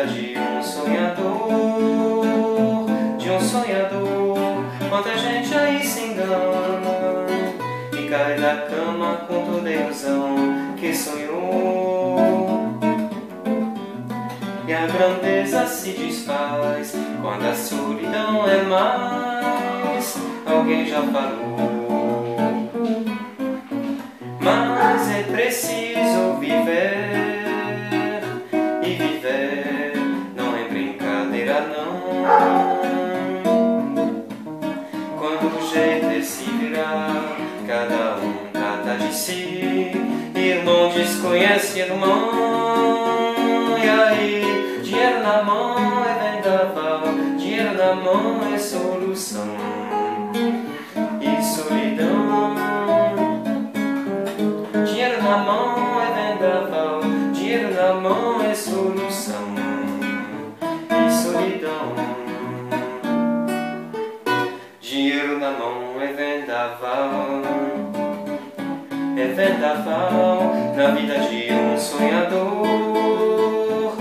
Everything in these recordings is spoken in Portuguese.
vida de um sonhador, quanta gente aí se engana e cai da cama com toda a ilusão que sonhou. E a grandeza se desfaz quando a solidão é mais. Alguém já falou, mas é preciso viver, e viver não é brincadeira não. Quando o jeito é se virar, cada um trata de si, irmão desconhece irmão. E aí, dinheiro na mão é vendaval, dinheiro na mão é solução e solidão. Dinheiro na mão é vendaval, dinheiro na mão é solução e solidão. Dinheiro na mão é vendaval na vida de um sonhador,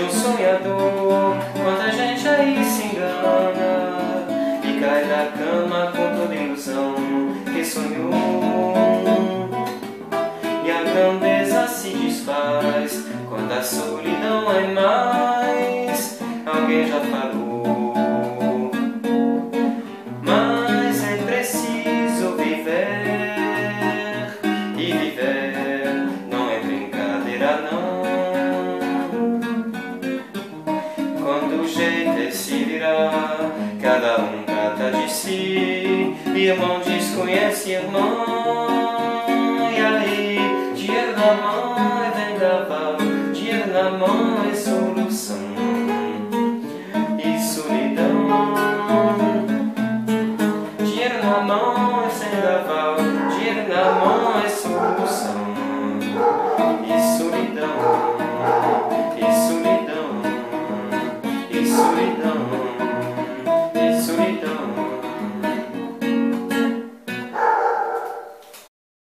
quanta gente aí se engana e cai da cama com toda ilusão que sonhou. E a grandeza se desfaz quando a solidão é mais. Alguém já falou, mas é preciso viver, e viver não é brincadeira não. Quando o jeito é se virar, cada um trata de si, irmão desconhece irmão.